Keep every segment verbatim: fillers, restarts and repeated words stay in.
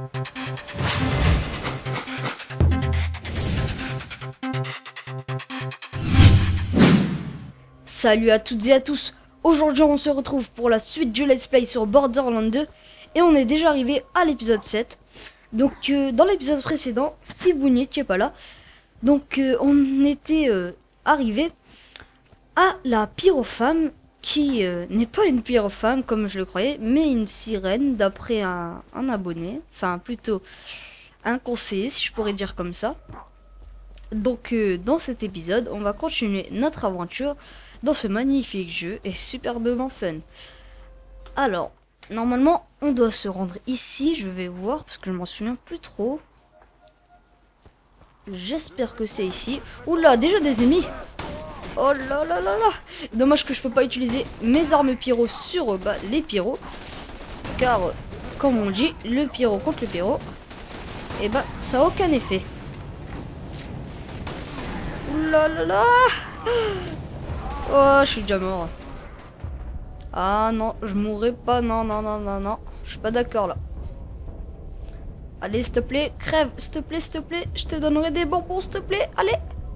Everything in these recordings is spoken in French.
Salut à toutes et à tous. Aujourd'hui on se retrouve pour la suite du let's play sur Borderlands deux. Et on est déjà arrivé à l'épisode sept. Donc euh, dans l'épisode précédent, si vous n'étiez pas là, donc euh, on était euh, arrivé à la pyrofemme, qui euh, n'est pas une pyrofemme comme je le croyais, mais une sirène d'après un, un abonné, enfin plutôt un conseiller si je pourrais dire comme ça. Donc euh, dans cet épisode, on va continuer notre aventure dans ce magnifique jeu et superbement fun. Alors, normalement, on doit se rendre ici, je vais voir parce que je m'en souviens plus trop. J'espère que c'est ici. Oula, déjà des ennemis. Oh là là là là. Dommage que je peux pas utiliser mes armes pyro sur euh, bah, les pyros. Car, euh, comme on dit, le pyro contre le pyro, et bah ça a aucun effet. Oula là là. Oh, je suis déjà mort. Ah non, je mourrai pas. Non, non, non, non, non. Je suis pas d'accord là. Allez, s'il te plaît, crève. S'il te plaît, s'il te plaît. Je te donnerai des bonbons, s'il te plaît. Allez.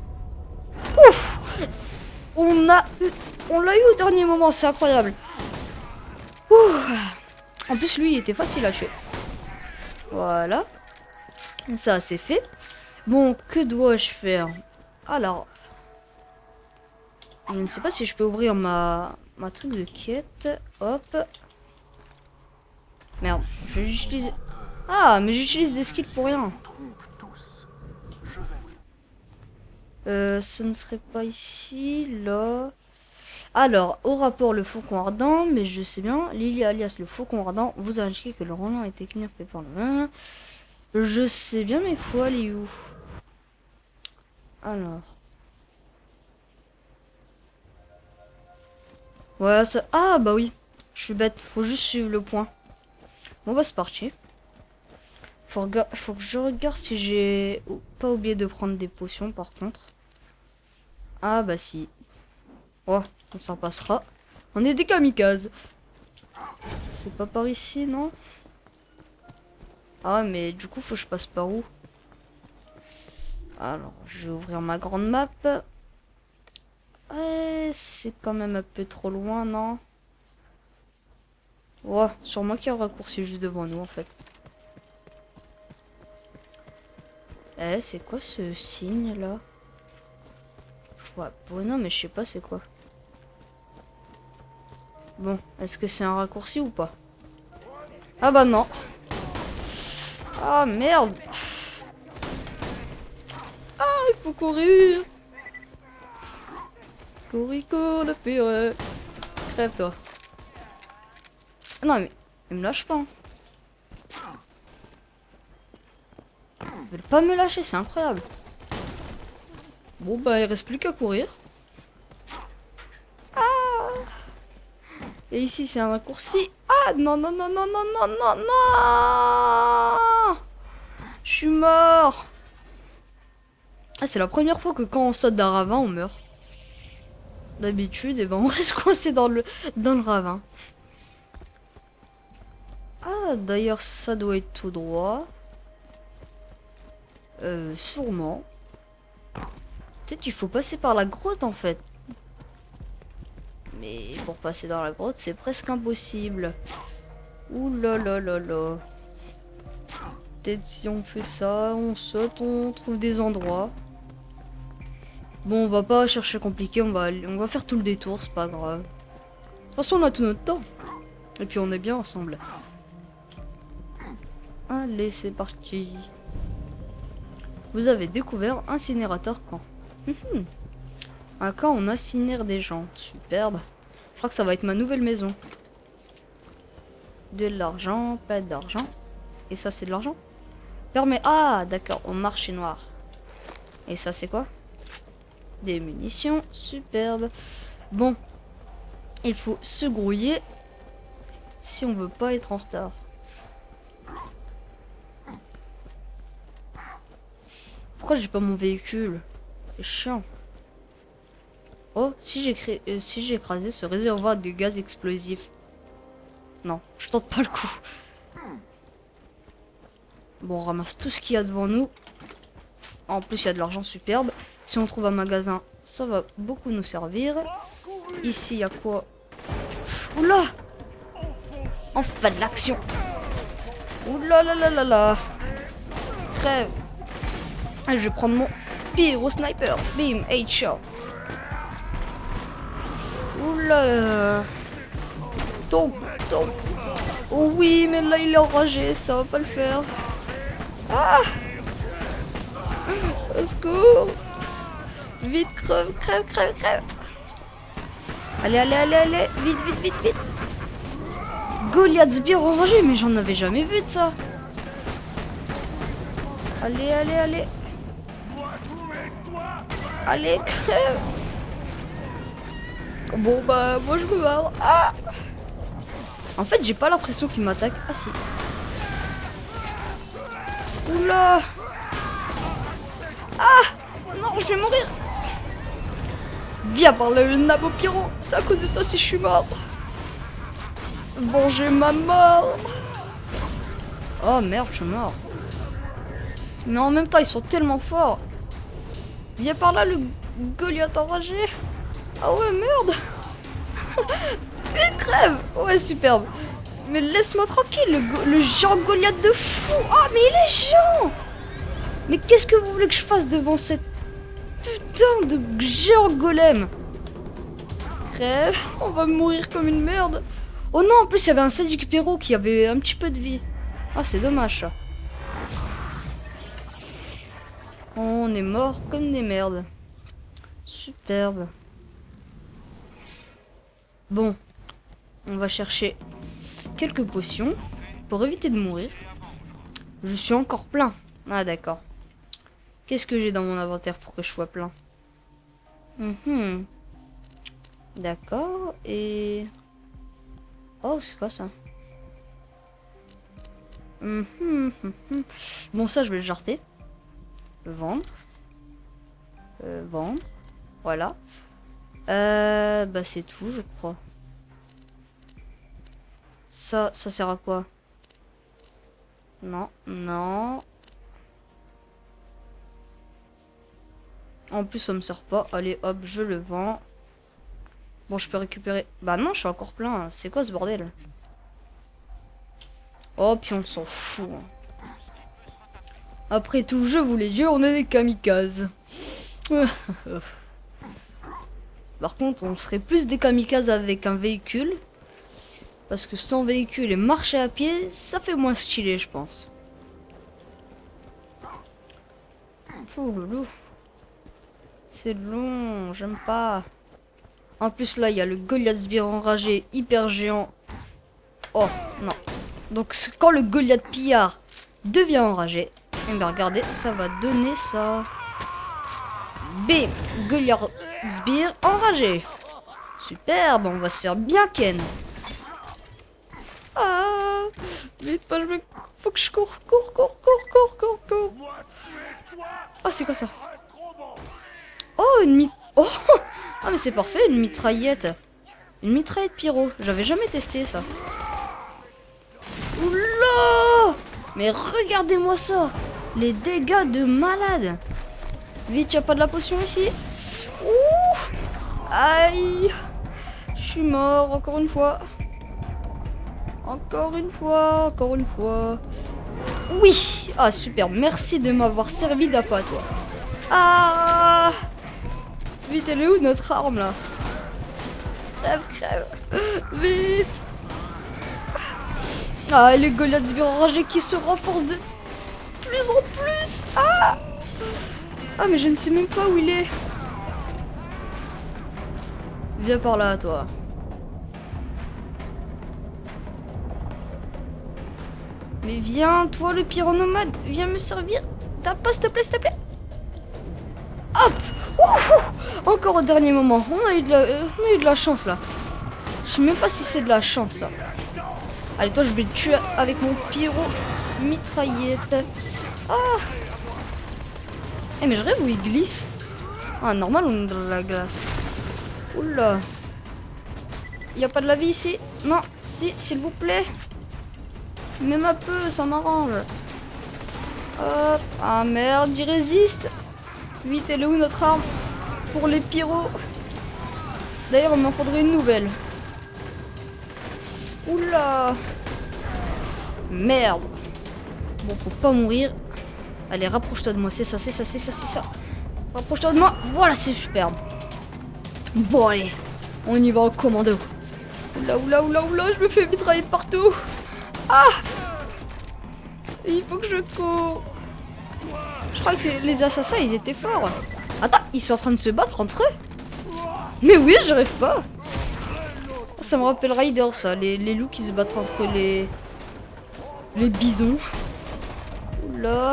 Ouf. On a eu... On l'a eu au dernier moment, c'est incroyable. Ouf. En plus, lui, il était facile à tuer. Voilà. Ça, c'est fait. Bon, que dois-je faire? Alors... Je ne sais pas si je peux ouvrir ma, ma truc de quête. Hop. Merde, je vais utiliser... Ah, mais j'utilise des skills pour rien. Euh, ce ne serait pas ici, là. Alors, au rapport le faucon ardent, mais je sais bien, Lily alias le faucon ardent vous a indiqué que le roman a été kidnappé par le... Je sais bien, mais faut aller où? Alors... Ouais, ça... Ah, bah oui. Je suis bête. Faut juste suivre le point. Bon, bah, c'est parti. Faut, Faut que je regarde si j'ai pas oublié de prendre des potions, par contre. Ah, bah, si. Oh, on s'en passera. On est des kamikazes. C'est pas par ici, non? Ah, mais du coup, faut que je passe par où? Alors, je vais ouvrir ma grande map. Ouais, c'est quand même un peu trop loin, non? Ouais, sûrement qu'il y a un raccourci juste devant nous, en fait. Eh, c'est quoi ce signe, là? Je vois... Bon, non, mais je sais pas c'est quoi. Bon, est-ce que c'est un raccourci ou pas? Ah bah non. Ah, merde. Ah, il faut courir. Corico, le pire. Crève toi. Non mais, il me lâche pas. Hein. Il veut pas me lâcher, c'est incroyable. Bon bah il reste plus qu'à courir. Ah. Et ici c'est un raccourci. Ah non non non non non non non non. Je suis mort. Ah, c'est la première fois que quand on saute d'un ravin on meurt. D'habitude, et eh ben on reste coincé dans le dans le ravin. Ah, d'ailleurs, ça doit être tout droit. Euh, sûrement. Peut-être qu'il faut passer par la grotte en fait. Mais pour passer dans la grotte, c'est presque impossible. Ouh là là là là. Peut-être si on fait ça, on saute, on trouve des endroits. Bon, on va pas chercher compliqué, on va, on va faire tout le détour, c'est pas grave. De toute façon, on a tout notre temps. Et puis on est bien ensemble. Allez, c'est parti. Vous avez découvert incinérateur camp. Un camp, on incinère des gens. Superbe. Je crois que ça va être ma nouvelle maison. De l'argent, pas d'argent. Et ça, c'est de l'argent. Permet... Ah, d'accord, au marché noir. Et ça, c'est quoi? Des munitions, superbe. Bon, il faut se grouiller si on veut pas être en retard. Pourquoi j'ai pas mon véhicule? C'est chiant. Oh, si j'ai créé, euh, si j'ai écrasé ce réservoir de gaz explosif. Non, je tente pas le coup. Bon, on ramasse tout ce qu'il y a devant nous. En plus, il y a de l'argent superbe. Si on trouve un magasin, ça va beaucoup nous servir. Ici, il y a quoi? Oula! Enfin de l'action! Oula là là là là! Crève! Je vais prendre mon pyro sniper. Bim, headshot. Oula là là! Tombe, tombe! Oh oui, mais là il est enragé, ça va pas le faire. Ah! Au secours! Vite, crève, crève, crève, crève! Allez, allez, allez, allez! Vite, vite, vite, vite! Goliath Sbire enragé, mais j'en avais jamais vu de ça! Allez, allez, allez! Allez, crève! Bon, bah, moi je me barre. Ah! En fait, j'ai pas l'impression qu'il m'attaque. Ah, si. Oula! Ah! Non, je vais mourir! Viens par là, le nabo pyro! C'est à cause de toi si je suis mort! Venger ma mort! Oh merde, je suis mort. Mais en même temps, ils sont tellement forts. Viens par là, le Goliath enragé. Ah ouais, merde. Vite, crève. Ouais, superbe. Mais laisse-moi tranquille, le, le géant Goliath de fou. Ah, mais il est géant. Mais qu'est-ce que vous voulez que je fasse devant cette putain de géant golem? Crève, on va mourir comme une merde. Oh non, en plus, il y avait un sadique pyro qui avait un petit peu de vie. Ah, c'est dommage, ça. On est mort comme des merdes. Superbe. Bon, on va chercher quelques potions pour éviter de mourir. Je suis encore plein. Ah d'accord. Qu'est-ce que j'ai dans mon inventaire pour que je sois plein? mm-hmm. D'accord. Et... oh, c'est quoi ça? mm-hmm. Bon, ça, je vais le jarter. Le vendre. Euh, vendre. Voilà. Euh, bah c'est tout, je crois. Ça, ça sert à quoi? Non, non. En plus, ça me sert pas. Allez, hop, je le vends. Bon, je peux récupérer. Bah non, je suis encore plein. C'est quoi ce bordel? Oh, puis on s'en fout. Après tout, je vous l'ai dit, on est des kamikazes. Par contre, on serait plus des kamikazes avec un véhicule. Parce que sans véhicule et marcher à pied, ça fait moins stylé, je pense. Oh loulou. C'est long, j'aime pas. En plus, là, il y a le Goliath Sbire enragé, hyper géant. Oh, non. Donc, quand le Goliath pillard devient enragé, et bien regardez, ça va donner ça. Bim, Goliath Sbire enragé. Superbe, on va se faire bien ken. Ah, vite, pas, je me... faut que je cours, cours, cours, cours, cours, cours, cours. Ah, c'est quoi ça? Oh, une mit... Oh, ah, mais c'est parfait, une mitraillette. Une mitraillette pyro. J'avais jamais testé ça. Oula! Mais regardez-moi ça. Les dégâts de malade. Vite, y'a pas de la potion ici? Ouh! Aïe! Je suis mort encore une fois. Encore une fois, encore une fois. Oui! Ah, super. Merci de m'avoir servi d'appât à toi. Ah! Vite, elle est où notre arme là? Crève, crève. Vite! Ah, et les Goliath Sbire enragés qui se renforcent de plus en plus. Ah! Ah, mais je ne sais même pas où il est. Viens par là, toi. Mais viens, toi le pyronomade, viens me servir. T'as pas, s'il te plaît, s'il te plaît. Hop! Ouh! Encore au dernier moment. On a eu de la, euh, on a eu de la chance là. Je sais même pas si c'est de la chance ça. Allez, toi, je vais te tuer avec mon pyro mitraillette. Ah! Eh, mais je rêve où il glisse. Ah, normal, on est dans la glace. Oula. Y a pas de la vie ici? Non, si, s'il vous plaît. Même un peu, ça m'arrange. Hop. Ah merde, j'y résiste. Vite, elle est où notre arme pour les pyros? D'ailleurs, il m'en faudrait une nouvelle. Oula. Merde. Bon, faut pas mourir. Allez, rapproche-toi de moi. C'est ça, c'est ça, c'est ça, c'est ça. Rapproche-toi de moi. Voilà, c'est superbe. Bon, allez. On y va en commando. Oula, oula, oula, oula. Je me fais mitrailler de partout. Ah. Il faut que je cours. Je crois que les assassins, ils étaient forts. Attends, ils sont en train de se battre entre eux? Mais oui, je rêve pas. Ça me rappelle Raider, ça. Les, les loups qui se battent entre les... Les bisons. Oula.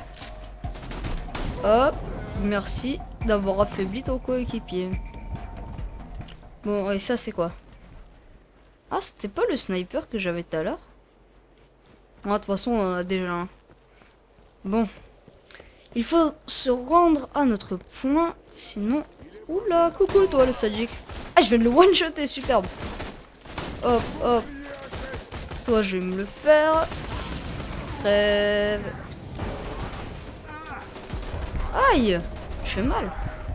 Hop. Merci d'avoir affaibli ton coéquipier. Bon, et ça, c'est quoi? Ah, c'était pas le sniper que j'avais tout à l'heure? Ah, de toute façon, on en a déjà un. Bon. Il faut se rendre à notre point. Sinon... Oula, coucou toi le sadique. Ah, je vais le one-shotter, superbe. Hop, hop. Toi, je vais me le faire. Crève. Aïe, je fais mal.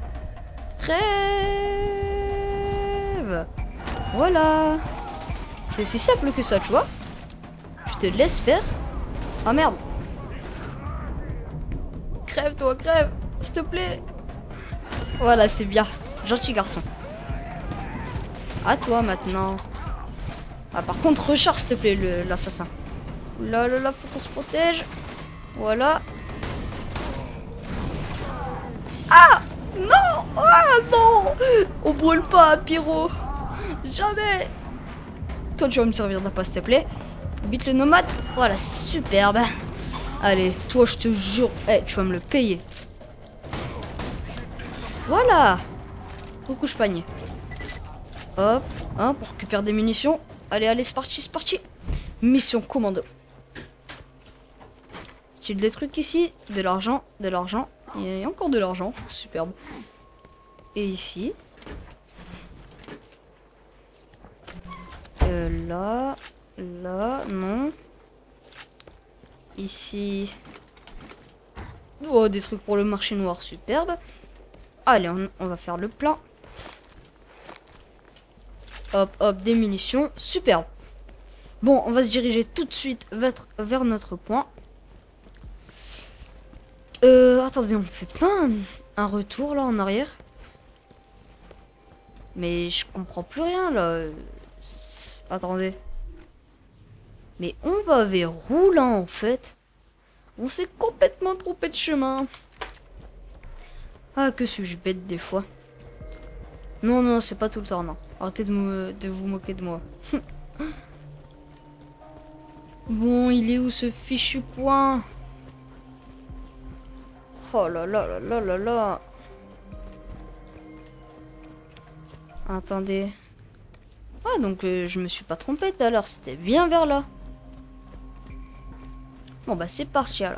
Crève. Voilà. C'est aussi simple que ça, tu vois. Je te laisse faire. Ah merde. Crève toi, crève. S'il te plaît. Voilà, c'est bien. Gentil garçon. À toi maintenant. Ah, par contre, recharge s'il te plaît l'assassin. Là, là, là, faut qu'on se protège. Voilà. Ah non. Ah non. On brûle pas, pyro. Jamais. Toi, tu vas me servir d'un pas, s'il te plaît. Vite le nomade. Voilà, superbe. Allez, toi, je te jure. Eh, hey, tu vas me le payer. Voilà. Recouche panier. Hop. Hein, pour récupérer des munitions. Allez, allez, c'est parti, c'est parti. Mission commando. Style des trucs ici. De l'argent, de l'argent. Et encore de l'argent. Superbe. Et ici. Euh, là. Là. Non. Ici. Oh, des trucs pour le marché noir. Superbe. Allez, on, on va faire le plein. Hop, hop, des munitions. Superbe. Bon, on va se diriger tout de suite vers, vers notre point. Euh, attendez, on fait pas un, un retour là en arrière? Mais je comprends plus rien là. Attendez. Mais on va vers où là en fait? On s'est complètement trompé de chemin. Ah, que suis-je bête des fois. Non, non, c'est pas tout le temps, non. Arrêtez de, me, de vous moquer de moi. Bon, il est où ce fichu point? Oh là là là là là là. Attendez. Ah, donc euh, je me suis pas trompé tout à l'heure. C'était bien vers là. Bon, bah c'est parti alors.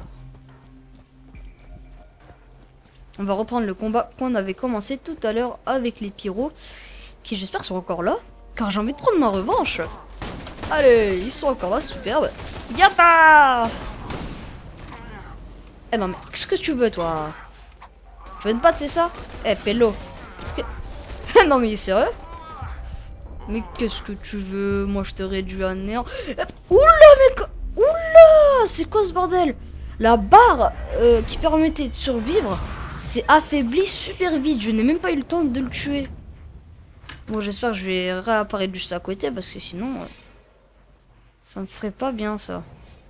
On va reprendre le combat qu'on avait commencé tout à l'heure avec les pyros. Qui j'espère sont encore là. Car j'ai envie de prendre ma revanche. Allez, ils sont encore là, superbe. Yappa! Eh non mais, qu'est-ce que tu veux toi? Tu veux te battre, c'est ça? Eh, Pello. Qu'est-ce que... non mais il est sérieux? Mais qu'est-ce que tu veux? Moi je te réduis à néant. Oula, mais... Oula! C'est quoi ce bordel? La barre euh, qui permettait de survivre s'est affaiblie super vite. Je n'ai même pas eu le temps de le tuer. Bon, j'espère que je vais réapparaître juste à côté parce que sinon... Euh, ça me ferait pas bien ça.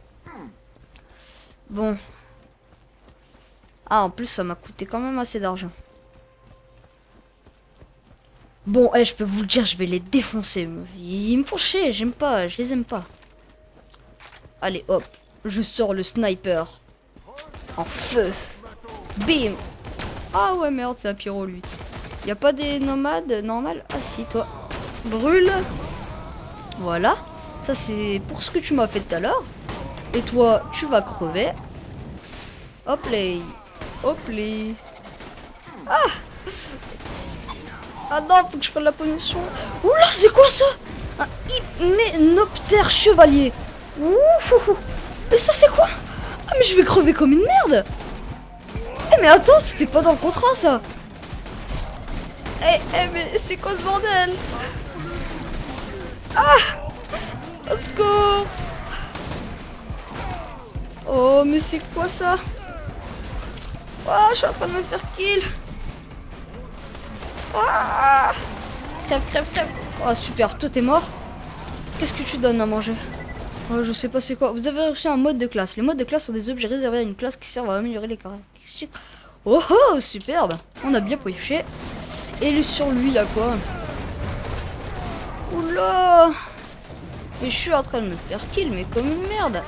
Bon. Ah, en plus ça m'a coûté quand même assez d'argent. Bon, eh, je peux vous le dire, je vais les défoncer. Ils me font chier, j'aime pas, je les aime pas. Allez, hop, je sors le sniper. En feu. Bim. Ah ouais, merde, c'est un pyro, lui. Y a pas des nomades normal? Ah si, toi. Brûle. Voilà. Ça, c'est pour ce que tu m'as fait tout à l'heure. Et toi, tu vas crever. Hop là. Hop là. Ah. Ah non, faut que je prenne la position. Oula, c'est quoi ça? Un hyménoptère chevalier. Ouh. Et ça, c'est quoi? Ah mais je vais crever comme une merde. Eh mais attends, c'était pas dans le contrat ça. Eh, eh mais c'est quoi ce bordel? Ah, au secours. Oh mais c'est quoi ça? Oh, je suis en train de me faire kill. Ah, crève, crève, crève. Oh super, toi t'es mort. Qu'est-ce que tu donnes à manger? Oh, je sais pas c'est quoi. Vous avez reçu un mode de classe. Les modes de classe sont des objets réservés à une classe qui servent à améliorer les caractéristiques. Oh oh, superbe. On a bien pioché. Et lui, sur lui, il y a quoi? Oula. Et je suis en train de me faire kill, mais comme une merde.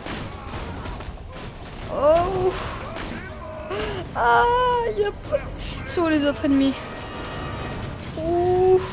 Oh. Ah, il y a pas... Ils sont où les autres ennemis? Ouh.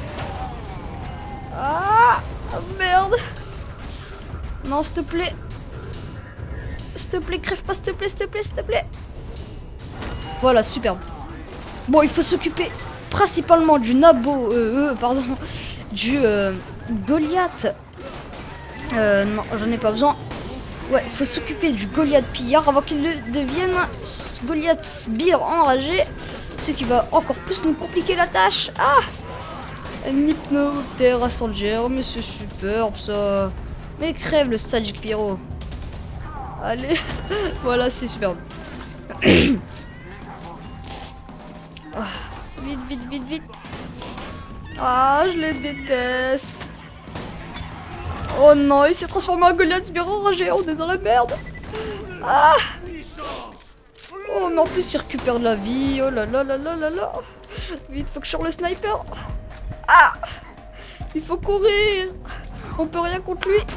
Ah, merde. Non, s'il te plaît. S'il te plaît, crève pas, s'il te plaît, s'il te plaît, s'il te plaît. Voilà, superbe. Bon, il faut s'occuper principalement du Nabo, euh, euh pardon, du euh, Goliath. Euh, non, j'en ai pas besoin. Ouais, il faut s'occuper du Goliath pillard avant qu'il ne devienne Goliath sbire enragé. Ce qui va encore plus nous compliquer la tâche. Ah, un hypnotère incendiaire, mais c'est superbe ça. Mais crève le Sadic Pyro. Allez, voilà, c'est superbe. Ah, vite, vite, vite, vite. Ah, je les déteste. Oh non, il s'est transformé en Goliath sbire enragé. On est dans la merde. Ah. Oh, mais en plus, il récupère de la vie. Oh là là là là là là. Vite, faut que je sorte le sniper. Ah. Il faut courir. On peut rien contre lui.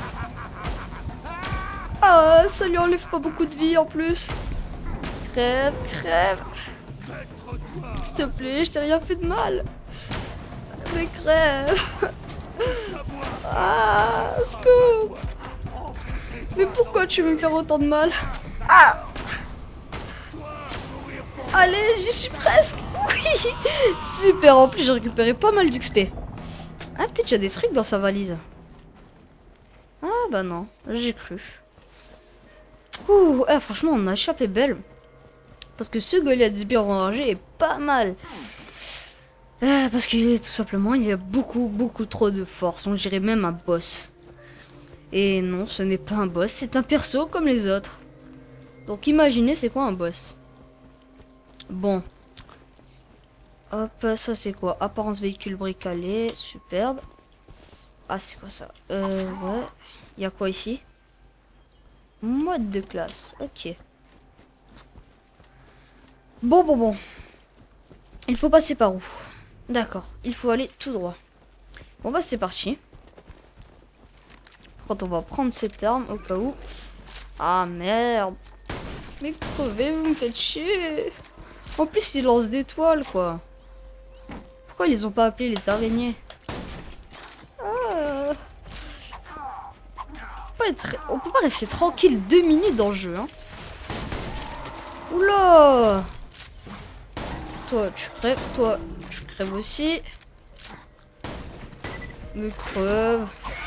Ah, ça lui enlève pas beaucoup de vie en plus. Crève, crève. S'il te plaît, je t'ai rien fait de mal. Mais crève. Ah, secours. Mais pourquoi tu veux me faire autant de mal? Ah. Allez, j'y suis presque. Oui. Super, en plus j'ai récupéré pas mal d'X P. Ah, peut-être qu'il y a des trucs dans sa valise. Ah bah non, j'ai cru. Ouh, eh, franchement on a échappé belle. Parce que ce Goliath sbire enragé est pas mal. Euh, parce qu'il est tout simplement, il y a beaucoup, beaucoup trop de force. On dirait même un boss. Et non, ce n'est pas un boss, c'est un perso comme les autres. Donc imaginez, c'est quoi un boss? Bon. Hop, ça c'est quoi? Apparence véhicule bricalé, superbe. Ah, c'est quoi ça? Euh, ouais. Il y a quoi ici? Mode de classe, ok. Bon, bon, bon. Il faut passer par où? D'accord, il faut aller tout droit. Bon bah c'est parti. Quand on va prendre cette arme au cas où. Ah merde. Mais crevez, vous me faites chier. En plus ils lancent des toiles quoi. Pourquoi ils les ont pas appelés les araignées? Ah. Pas être... On peut pas rester tranquille deux minutes dans le jeu hein. Oula. Toi tu crèves, toi tu crèves aussi. Me creve.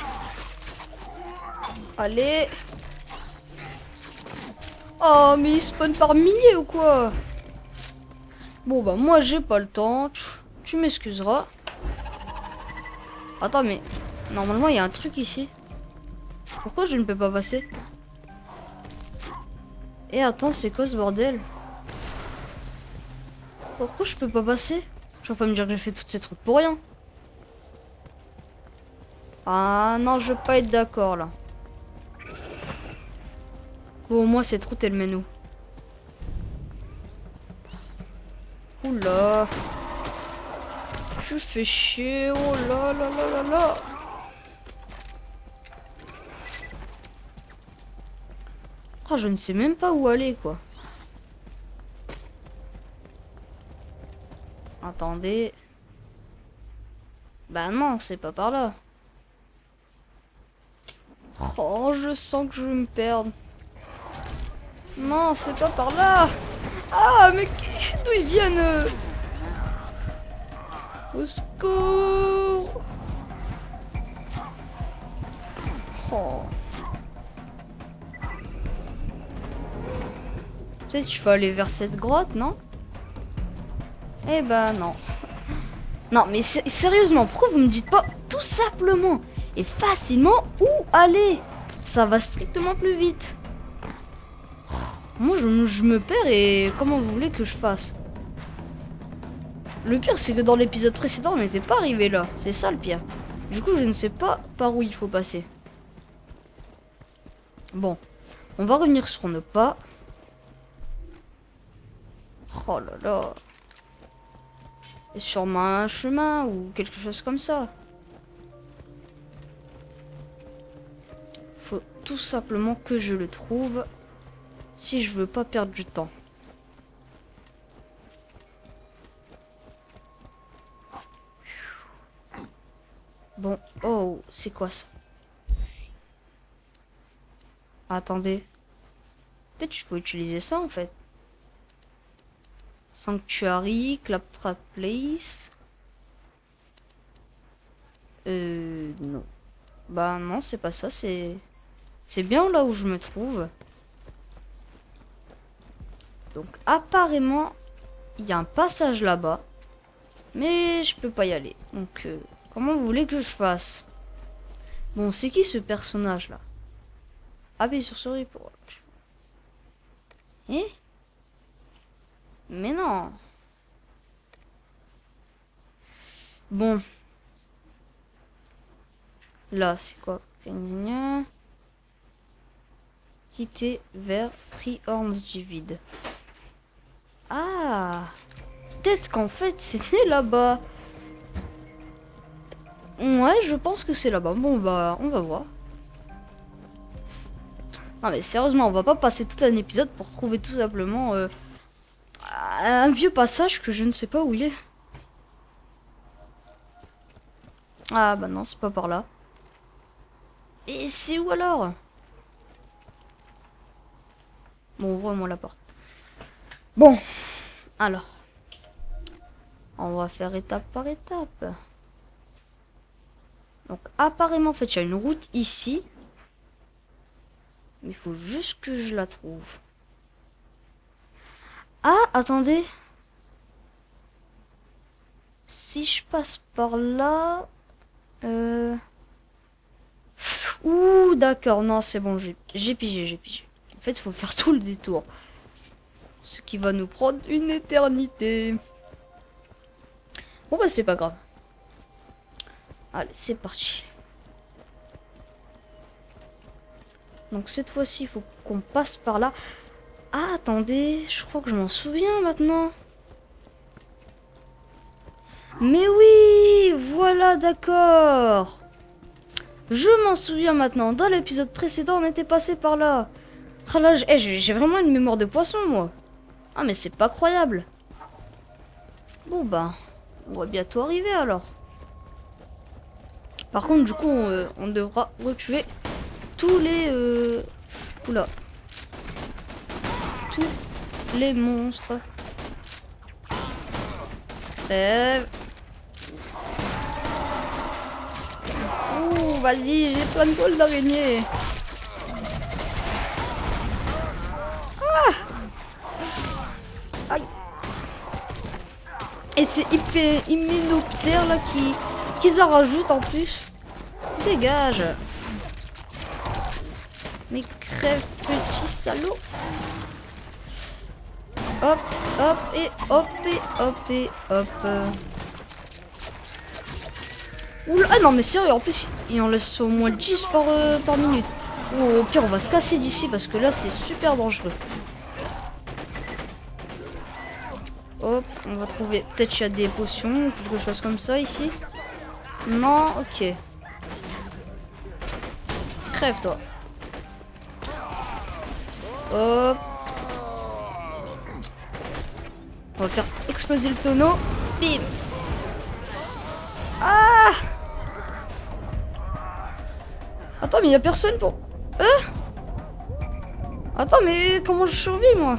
Allez. Oh mais ils spawnent par milliers ou quoi? Bon bah moi j'ai pas le temps. Tu, tu m'excuseras. Attends mais normalement il y a un truc ici. Pourquoi je ne peux pas passer? Et attends c'est quoi ce bordel? Pourquoi je peux pas passer? Tu vas pas me dire que j'ai fait tous ces trucs pour rien. Ah non, je veux pas être d'accord là. Bon, moi cette route elle mène où? Oula. Je fais chier. Oh là là là là là. Oh, je ne sais même pas où aller quoi. Attendez. Bah non, c'est pas par là. Oh, je sens que je vais me perdre. Non, c'est pas par là. Ah, mais d'où ils viennent eux? Au secours. Oh. Peut-être qu'il faut aller vers cette grotte, non? Eh ben non. Non, mais sérieusement, pourquoi vous me dites pas tout simplement et facilement où aller? Ça va strictement plus vite. Moi, je, je me perds et comment vous voulez que je fasse? Le pire, c'est que dans l'épisode précédent, on n'était pas arrivé là. C'est ça le pire. Du coup, je ne sais pas par où il faut passer. Bon, on va revenir sur nos pas. Oh là là. Et sûrement un chemin ou quelque chose comme ça. Faut tout simplement que je le trouve si je veux pas perdre du temps. Bon, oh, c'est quoi ça? Attendez. Peut-être qu'il faut utiliser ça en fait. Sanctuary, Claptrap Place. Euh, non. Bah non, c'est pas ça, c'est... C'est bien là où je me trouve. Donc apparemment, il y a un passage là-bas. Mais je peux pas y aller. Donc, euh, comment vous voulez que je fasse? Bon, c'est qui ce personnage là? Appuyez sur souris pour... Eh? Mais non. Bon. Là, c'est quoi? Quitter vers Trihorns du vide. Ah! Peut-être qu'en fait, c'était là-bas. Ouais, je pense que c'est là-bas. Bon, bah, on va voir. Non, mais sérieusement, on va pas passer tout un épisode pour trouver tout simplement... Euh, un vieux passage que je ne sais pas où il est. Ah bah non, c'est pas par là. Et c'est où alors? Bon, ouvre-moi la porte. Bon, alors. On va faire étape par étape. Donc apparemment, en fait, il y a une route ici. Mais il faut juste que je la trouve. Ah, attendez. Si je passe par là... Euh... Ouh, d'accord. Non, c'est bon, j'ai pigé, j'ai pigé. En fait, il faut faire tout le détour. Ce qui va nous prendre une éternité. Bon, bah, c'est pas grave. Allez, c'est parti. Donc, cette fois-ci, il faut qu'on passe par là. Ah, attendez, je crois que je m'en souviens maintenant. Mais oui, voilà, d'accord. Je m'en souviens maintenant. Dans l'épisode précédent, on était passé par là. Ah là, j'ai vraiment une mémoire de poisson, moi. Ah, mais c'est pas croyable. Bon, bah, on va bientôt arriver, alors. Par contre, du coup, on, euh, on devra retuer tous les... Euh... Oula. Tous les monstres. Crève. Ouh, vas-y, j'ai plein de toiles d'araignée. Ah. Aïe. Et c'est Hyménoptère là qui qu'ils en rajoutent en plus. Dégage. Mais crève, petit salaud. Hop, hop, et hop, et hop, et hop. Oula, ah non, mais sérieux, en plus, il en laisse au moins dix par, euh, par minute. Oh, au pire, on va se casser d'ici parce que là, c'est super dangereux. Hop, on va trouver. Peut-être qu'il y a des potions ou quelque chose comme ça ici. Non, ok. Crève, toi. Hop. On va faire exploser le tonneau. Bim. Ah. Attends, mais il n'y a personne pour... Hein? Attends, mais comment je survis, moi?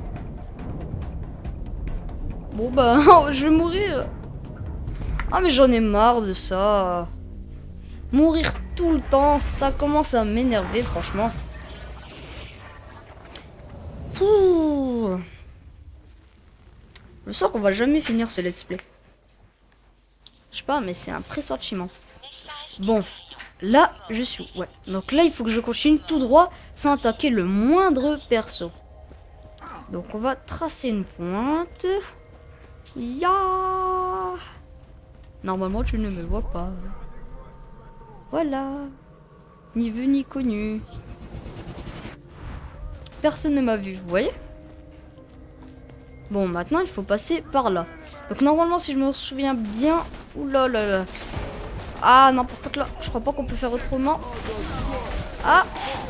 Bon, bah, je vais mourir. Ah, mais j'en ai marre de ça. Mourir tout le temps, ça commence à m'énerver, franchement. Pouh. Je sens qu'on va jamais finir ce let's play. Je sais pas, mais c'est un pressentiment. Bon, là, je suis... Ouais, donc là, il faut que je continue tout droit sans attaquer le moindre perso. Donc, on va tracer une pointe. Ya. Normalement, tu ne me vois pas. Voilà. Ni vu ni connu. Personne ne m'a vu, vous voyez? Bon, maintenant, il faut passer par là. Donc, normalement, si je me souviens bien... Oula là là. Ah, non, par contre, là, je crois pas qu'on peut faire autrement. Ah.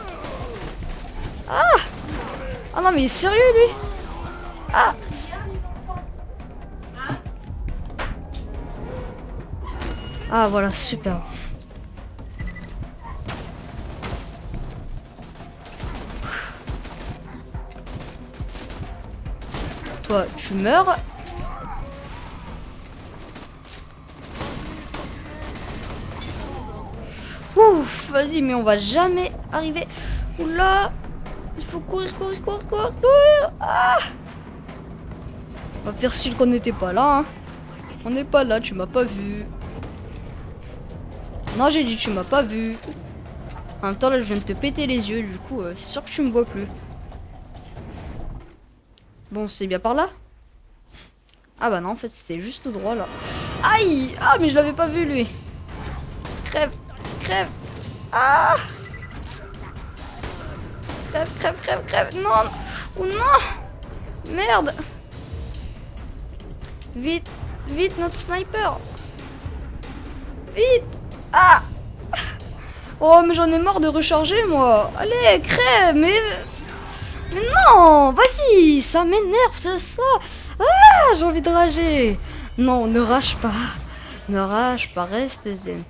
Ah. Ah non, mais il est sérieux, lui. Ah. Ah, voilà, super. Toi, tu meurs. Ouf, vas-y, mais on va jamais arriver. Oula, il faut courir, courir, courir, courir, courir. Ah, on va faire style qu'on n'était pas là. Hein. On n'est pas là, tu m'as pas vu. Non, j'ai dit tu m'as pas vu. En même temps, là, je viens de te péter les yeux, du coup, euh, c'est sûr que tu me vois plus. Bon, c'est bien par là. Ah bah non, en fait, c'était juste tout droit, là. Aïe. Ah, mais je l'avais pas vu, lui. Crève. Crève. Ah. Crève, crève, crève, crève. Non. Oh non. Merde. Vite. Vite, notre sniper. Vite. Ah. Oh, mais j'en ai marre de recharger, moi. Allez, crève. Mais... Mais non. Vas-y. Ça m'énerve, c'est ça. Ah, j'ai envie de rager. Non, ne rage pas. Ne rage pas, reste zen.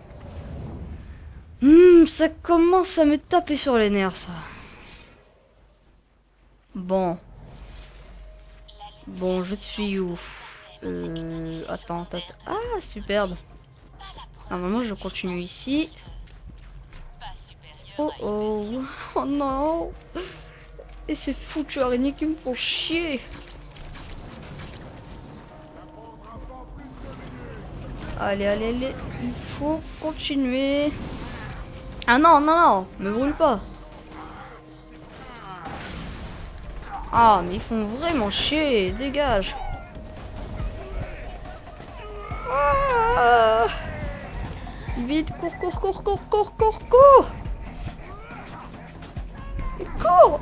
Hmm, ça commence à me taper sur les nerfs, ça. Bon. Bon, je suis où? Euh... Attends, attends. Ah, superbe. Normalement, je continue ici. Oh oh. Oh non. Et ces foutus araignées qui me font chier. Allez, allez, allez. Il faut continuer. Ah non, non, non. Me brûle pas. Ah, mais ils font vraiment chier. Dégage. Ah. Vite, cours, cours, cours, cours, cours, cours, cours. Cours.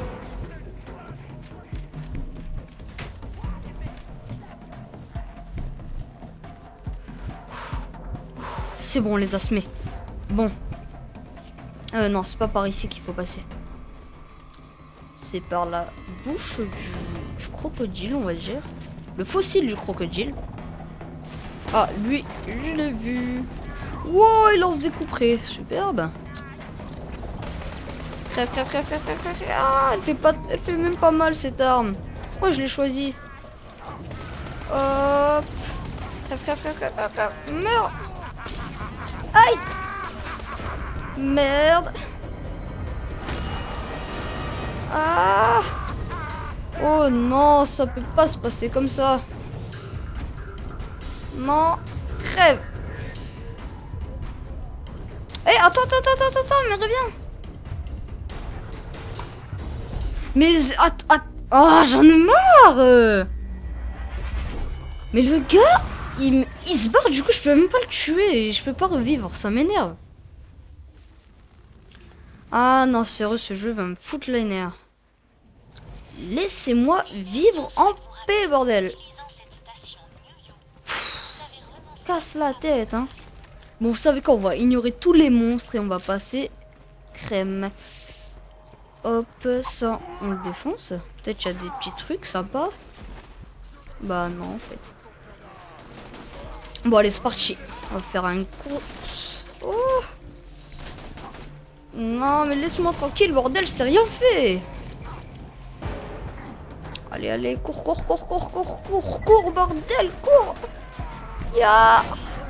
C'est bon, on les a semés. Bon. Euh, non, c'est pas par ici qu'il faut passer. C'est par la bouche du, du crocodile, on va dire. Le fossile du crocodile. Ah, lui, je l'ai vu. Wow, il lance des coups près. Superbe. Crève, crève, crève, crève, crève, crève. Ah, elle fait pas, elle fait même pas mal cette arme. Pourquoi je l'ai choisie? Hop. Crève, crève, crève, crève, crève, crève. Meurs. Aïe. Merde. Ah. Oh non, ça peut pas se passer comme ça. Non. Crève. Eh, hey, attends, attends, attends, attends, attends, mais reviens. Mais... Att, att, oh, j'en ai marre. Mais le gars, il, il se barre, du coup, je peux même pas le tuer. Je peux pas revivre, ça m'énerve. Ah non, sérieux, ce jeu va me foutre les nerfs. Laissez-moi vivre en paix, bordel. Pff, casse la tête, hein. Bon, vous savez quoi, on va ignorer tous les monstres et on va passer crème. Hop, ça, on le défonce. Peut-être qu'il y a des petits trucs sympas. Bah non, en fait. Bon, allez, c'est parti. On va faire un coup. Oh. Non, mais laisse-moi tranquille, bordel, je t'ai rien fait. Allez, allez, cours, cours, cours, cours, cours, cours, cours, bordel, cours. Ya.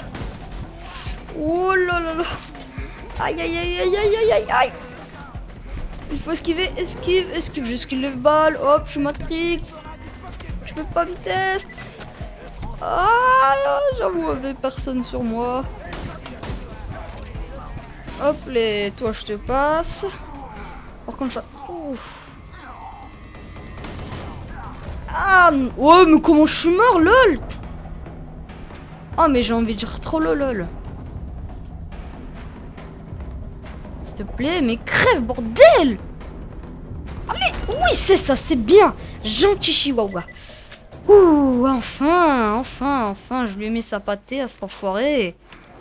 Oh là là là. Aïe, aïe, aïe, aïe, aïe, aïe, aïe, aïe. Il faut esquiver, esquive, esquive, j'esquive les balles. Hop, je suis Matrix. tu peux pas me tester. Ah, j'avoue, il y avait personne sur moi. Hop, les, toi, je te passe. Par contre, je... Ouf. Ah, ouais, mais comment je suis mort, lol. Ah, mais j'ai envie de dire trop lol, lol. S'il te plaît, mais crève, bordel. Allez, oui, c'est ça, c'est bien. Gentil chihuahua. Ouh, enfin, enfin, enfin, je lui ai mis sa pâtée à cet enfoiré.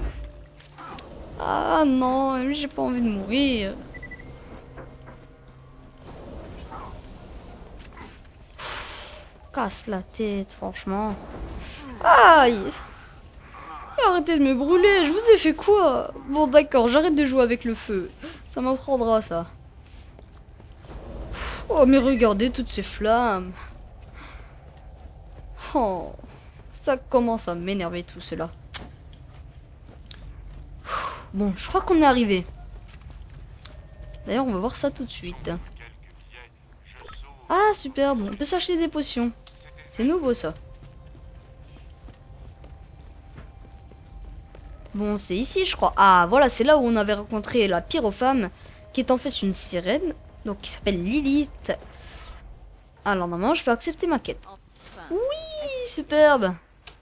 Ah non, lui, j'ai pas envie de mourir. Casse la tête, franchement. Aïe. Arrêtez de me brûler, je vous ai fait quoi? Bon d'accord, j'arrête de jouer avec le feu. Ça m'apprendra ça. Oh mais regardez toutes ces flammes. Oh, ça commence à m'énerver tout cela. Bon, je crois qu'on est arrivé. D'ailleurs, on va voir ça tout de suite. Ah superbe, on peut s'acheter des potions. C'est nouveau ça. Bon, c'est ici, je crois. Ah, voilà, c'est là où on avait rencontré la pyrophame, qui est en fait une sirène, donc qui s'appelle Lilith. Alors, normalement, je peux accepter ma quête. Oui, superbe.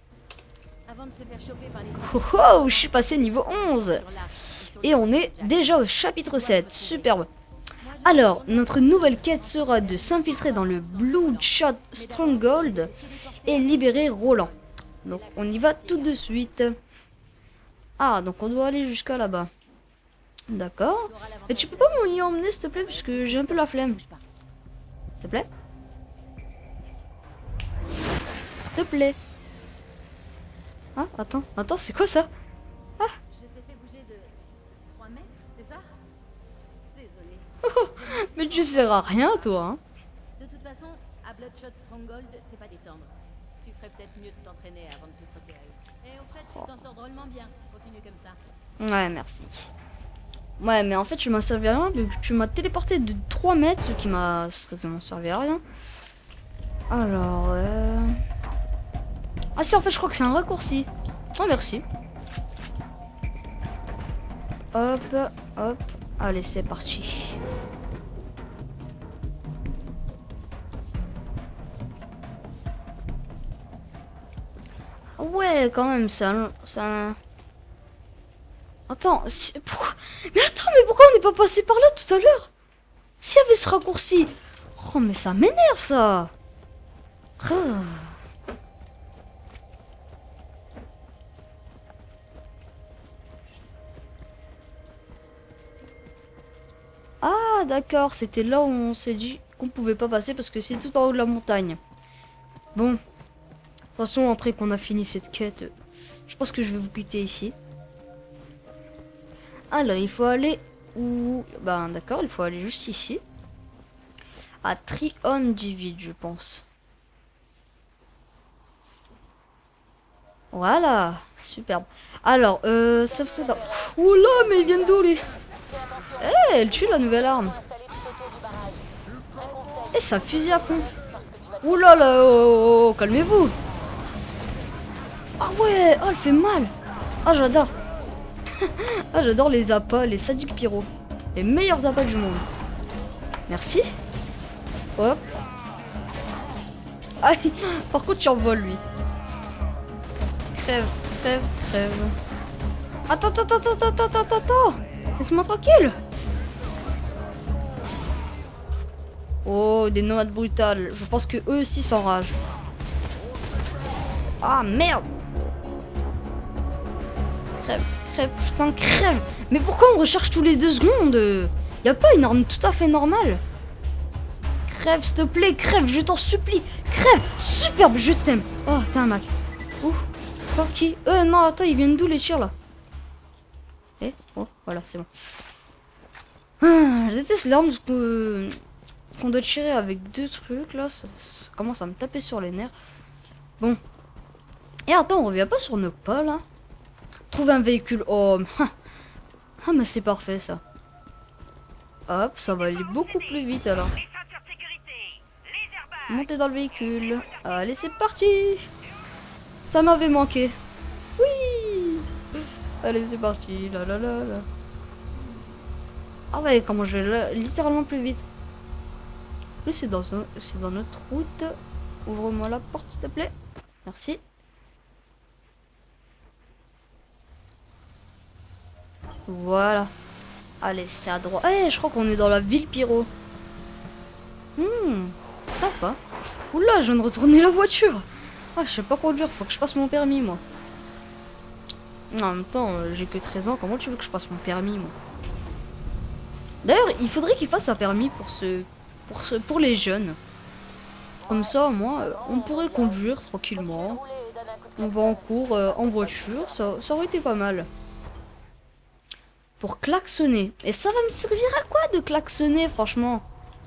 Oh, oh, je suis passé niveau onze. Et on est déjà au chapitre sept. Superbe. Alors, notre nouvelle quête sera de s'infiltrer dans le Bloodshot Stronghold et libérer Roland. Donc, on y va tout de suite. Ah, donc on doit aller jusqu'à là-bas. D'accord. Et tu peux pas m'y emmener, s'il te plaît, parce que j'ai un peu la flemme. S'il te plaît. S'il te plaît. Ah, attends, attends, c'est quoi ça? Ah. Je t'ai fait bouger de trois mètres, c'est ça? Désolé. Oh, mais tu sers à rien, toi. Hein. De toute façon, à Bloodshot Stronghold, c'est pas détendre. Tu ferais peut-être mieux de t'entraîner avant de te frotter à eux. Et au fait, tu t'en sors drôlement bien. Continue comme ça. Ouais, merci. Ouais, mais en fait, tu m'as servi à rien, vu que tu m'as téléporté de trois mètres, ce qui m'a strictement servi à rien. Alors, euh... ah si, en fait, je crois que c'est un raccourci. Oh, merci. Hop, hop. Allez, c'est parti. Ouais, quand même, ça... ça... Attends, si... pourquoi... Mais attends, mais pourquoi on n'est pas passé par là tout à l'heure? S'il y avait ce raccourci... Oh, mais ça m'énerve, ça. Oh. Ah, d'accord, c'était là où on s'est dit qu'on pouvait pas passer parce que c'est tout en haut de la montagne. Bon. De toute façon, après qu'on a fini cette quête, je pense que je vais vous quitter ici. Alors, il faut aller où? Ben, d'accord, il faut aller juste ici. À Trion du vide, je pense. Voilà, superbe. Alors, euh, sauf que... Oh là, mais ils viennent d'où, lui? Eh, hey, elle tue la nouvelle arme. Et eh, ça fusille à fond. Ouh là là, oh, oh, oh, calmez-vous. Ah ouais, oh, elle fait mal. Ah, j'adore. Ah, j'adore les appâts, les sadiques pyro. Les meilleurs appâts du monde. Merci. Hop. Ah, par contre, tu envoles, lui. Crève, crève, crève. Attends, attends, attends, attends, attends, attends, attends. Laisse-moi tranquille. Oh, des nomades brutales. Je pense que eux aussi s'enragent. Ah, merde. Crève, crève, putain, crève. Mais pourquoi on recharge tous les deux secondes? Y a pas une arme tout à fait normale? Crève, s'il te plaît, crève, je t'en supplie. Crève, superbe, je t'aime. Oh, t'es un mec. Ouf, ok. Euh, non, attends, ils viennent d'où les tirs là? Eh, oh, voilà, c'est bon. Ah, je déteste l'arme que qu'on doit tirer avec deux trucs là. Ça, ça commence à me taper sur les nerfs. Bon. Et attends, on revient pas sur nos pas là? Trouver un véhicule. Oh, ah, mais c'est parfait ça. Hop, ça va aller beaucoup plus vite alors. Montez dans le véhicule. Allez, c'est parti. Ça m'avait manqué. Oui. Allez, c'est parti. Là, là, là, là. Ah ouais, comment je vais là, littéralement plus vite. Plus c'est dans, un, c'est dans notre route. Ouvre-moi la porte, s'il te plaît. Merci. Voilà. Allez, c'est à droite. Eh, je crois qu'on est dans la ville Pyro. Hmm, sympa. Oula, je viens de retourner la voiture. Ah, je sais pas conduire, faut que je passe mon permis, moi. En même temps, euh, j'ai que treize ans, comment tu veux que je passe mon permis, moi? D'ailleurs, il faudrait qu'il fasse un permis pour ce, pour ce, pour les jeunes. Comme ça, moi, euh, on pourrait conduire tranquillement. On va en cours euh, en voiture, ça, ça aurait été pas mal. Pour klaxonner. Et ça va me servir à quoi de klaxonner, franchement?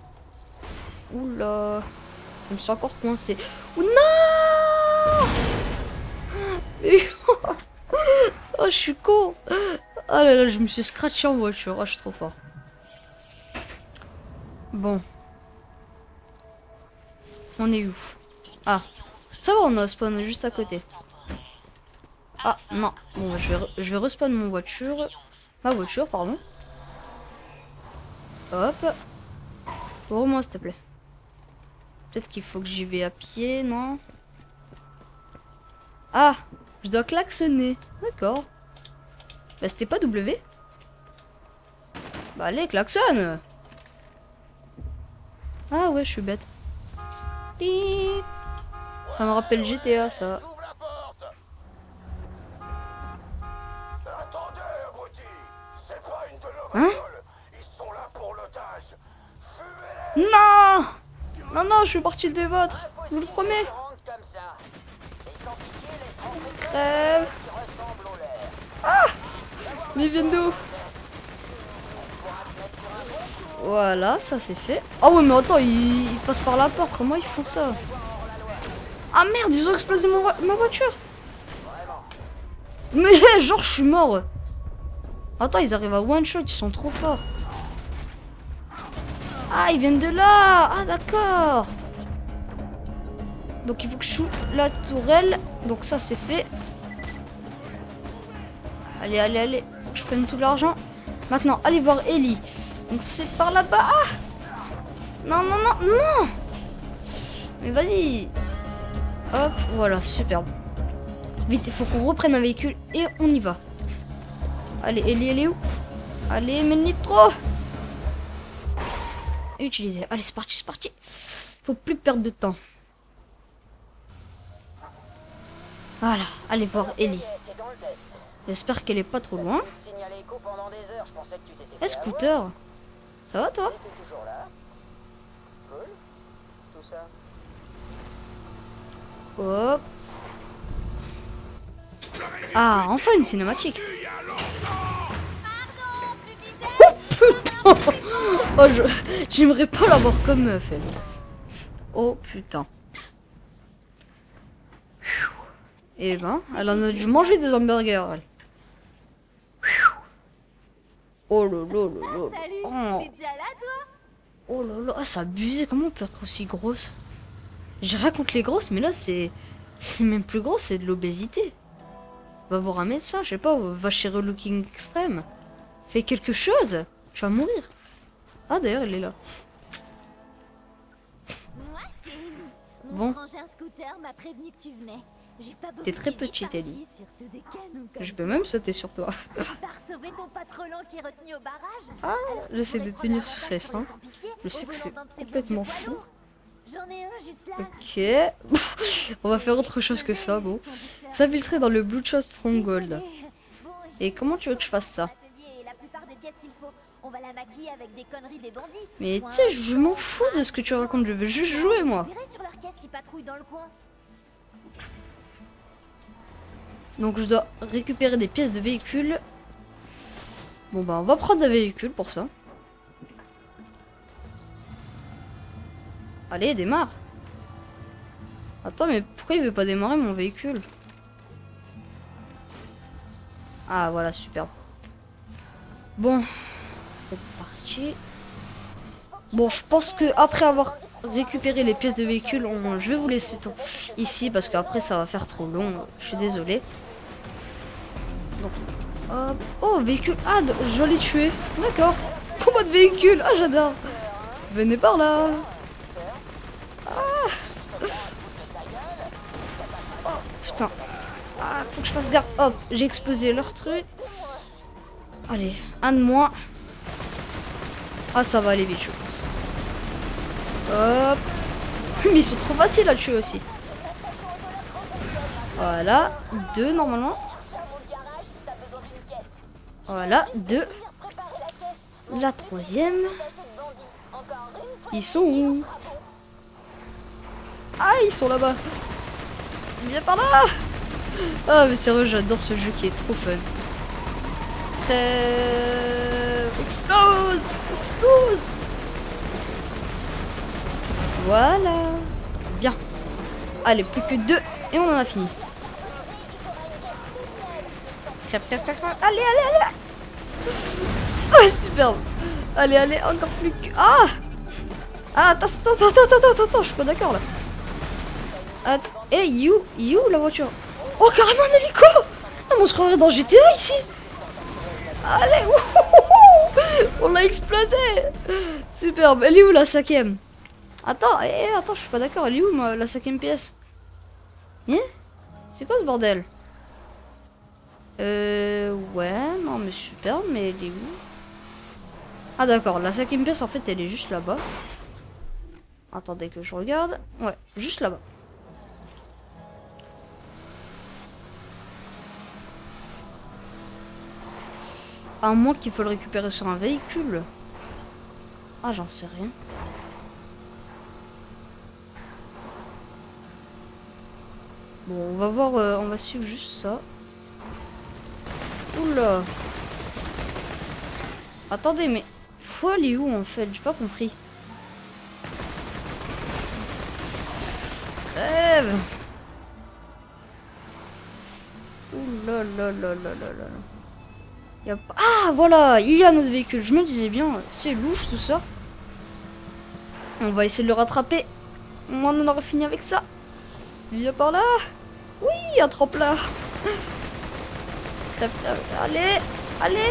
Oula. Je me suis encore coincé. Oh non! Mais... oh, je suis con. Ah là là, je me suis scratché en voiture. Oh, je suis trop fort. Bon. On est où? Ah. Ça va, on a spawn juste à côté. Ah, non. Bon, je vais, je vais respawn mon voiture. Ma voiture, pardon. Hop. Ouvre-moi, s'il te plaît. Peut-être qu'il faut que j'y vais à pied, non? Ah, je dois klaxonner. D'accord. Bah, c'était pas W? Bah, allez, klaxonne! Ah ouais, je suis bête. Tiip. Ça me rappelle G T A, ça. Hein? Non! Non, non, je suis parti des vôtres. Je vous le promets. Crève. Ah! Mais ils viennent d'où? Voilà, ça c'est fait. Ah ouais, mais attends, ils, ils passent par la porte. Comment ils font ça? Ah merde, ils ont explosé mon vo ma voiture. Mais genre, je suis mort. Attends, ils arrivent à one shot, ils sont trop forts. Ah, ils viennent de là. Ah, d'accord. Donc, il faut que je choue la tourelle. Donc, ça, c'est fait. Allez, allez, allez. Faut que je prenne tout l'argent. Maintenant, allez voir Ellie. Donc, c'est par là-bas. Ah! Non, non, non, non. Mais vas-y. Hop, voilà, superbe. Vite, il faut qu'on reprenne un véhicule et on y va. Allez, Ellie, elle est où? Allez, mets le nitro. Utiliser. Allez, c'est parti, c'est parti. Faut plus perdre de temps. Voilà, allez voir Ellie. J'espère qu'elle est pas trop loin. Eh, scooter, ça va toi? Hop. Ah, enfin une cinématique. Oh putain. Oh, je j'aimerais pas l'avoir comme meuf. Elle. Oh putain. Et ben, elle en a dû manger des hamburgers. Elle. Oh là là là là. Ah, salut, t'es déjà là, toi? Oh là là, ah, c'est abusé. Comment on peut être aussi grosse? J'ai rien contre les grosses, mais là c'est c'est même plus gros, c'est de l'obésité. Va voir un médecin, je sais pas, va chez Relooking Extreme. Fais quelque chose, tu vas mourir. Ah d'ailleurs, elle est là. Bon. T'es très petite, Ellie. Je peux même sauter sur toi. Ah, j'essaie de tenir sous cesse, hein. Je sais que c'est complètement fou. Ok. On va faire autre chose que ça, bon. S'infiltrer dans le Bloodshot Stronghold. Et comment tu veux que je fasse ça? Mais tu sais, je m'en fous de ce que tu racontes, je veux juste jouer, moi. Donc je dois récupérer des pièces de véhicule. Bon bah on va prendre un véhicule pour ça. Allez, démarre. Attends, mais pourquoi il veut pas démarrer mon véhicule? Ah voilà, superbe. Bon, c'est parti. Bon, je pense que après avoir récupérer les pièces de véhicule, on, je vais vous laisser ici parce qu'après ça va faire trop long. Je suis désolé. Donc, hop. Oh, véhicule. Ah, je dois les tuer. D'accord. Combat de véhicule. Ah, j'adore. Venez par là. Ah. Oh, putain. Ah, faut que je fasse gaffe. Hop, j'ai explosé leur truc. Allez, un de moins. Ah, ça va aller vite, je pense. Hop. Mais ils sont trop faciles à tuer aussi. Voilà, deux normalement. Voilà, deux. La troisième. Ils sont où? Ah, ils sont là-bas. Viens par là. Ah, mais sérieux, j'adore ce jeu qui est trop fun. Euh... Explose. Explose. Voilà. C'est bien. Allez, plus que deux. Et on en a fini. Crève, crève, crève, crève. Allez, allez, allez. Ah, superbe. Allez, allez, encore plus que... Ah. Ah, attends, attends, attends, attends, attends, attends, je suis pas d'accord là. Ah, hey, you, you, la voiture. Oh, carrément un hélico. Ah, on se croirait dans G T A ici. Allez, ouh, on l'a explosé. Superbe. Elle est où la cinquième? Attends, eh, attends, je suis pas d'accord. Elle est où moi, la cinquième pièce? Hein? C'est quoi ce bordel? Euh, ouais, non mais super, mais elle est où? Ah d'accord, la cinquième pièce en fait elle est juste là-bas. Attendez que je regarde. Ouais, juste là-bas. À moins qu'il faut le récupérer sur un véhicule. Ah, j'en sais rien. Bon, on va voir, euh, on va suivre juste ça. Oula. Attendez, mais faut aller où en fait? J'ai pas compris. Rêve. Oula là là là là là. Y a pas... Ah voilà, il y a notre véhicule. Je me disais bien, c'est louche tout ça. On va essayer de le rattraper. Moi, on aurait fini avec ça. Viens par là. Oui, un tremplin. Allez, allez.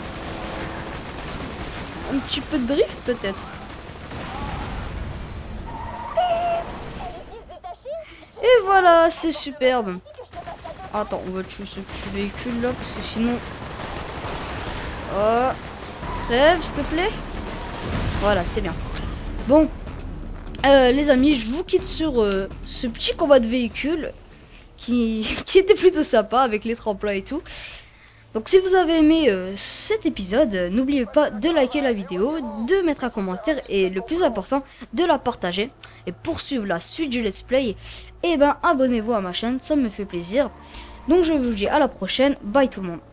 Un petit peu de drift peut-être. Et voilà, c'est superbe. Attends, on va tuer ce petit véhicule là parce que sinon... Oh, crève s'il te plaît. Voilà, c'est bien. Bon, euh, les amis, je vous quitte sur euh, ce petit combat de véhicule qui, qui était plutôt sympa avec les tremplins et tout. Donc si vous avez aimé euh, cet épisode, euh, n'oubliez pas de liker la vidéo, de mettre un commentaire et le plus important, de la partager. Et pour suivre la suite du let's play, et ben abonnez-vous à ma chaîne, ça me fait plaisir. Donc je vous dis à la prochaine, bye tout le monde.